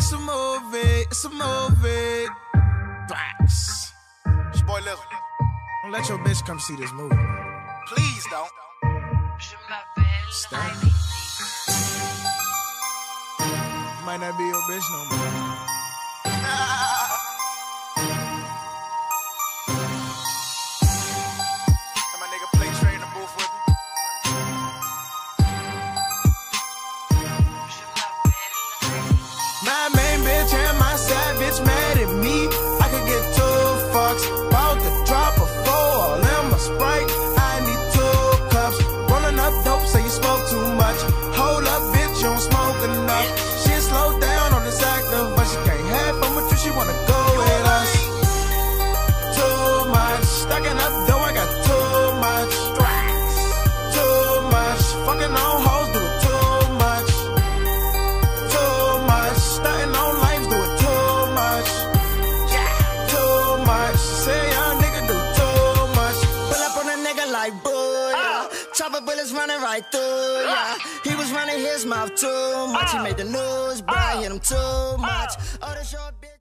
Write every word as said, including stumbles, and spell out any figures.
it's a movie, it's a movie. Facts. It's your boy Lil. Don't let your bitch come see this movie, man. Please don't. Stop. Might not be your bitch no more. And my nigga play straight in the booth with me. My main bitch and my side bitch mad at me. I could get two fucks, about to drop a four all in my Sprite. I need two cups, rolling up dope, say you smoke too much. Hold up, bitch, you don't smoke enough. She slow down on this active, but she can't have fun with you, she wanna go with us. Too much, stacking up dough, I got too much. Too much, fucking on hoes, do it too much. Too much, starting on lives, do it too much. Too much, say young nigga do too much. Pull up on a nigga like boo, yeah. Chopper bullets running right through, yeah. He was running his mouth too much. He made the news, bro. Hit him too much. Oh, the short bitch.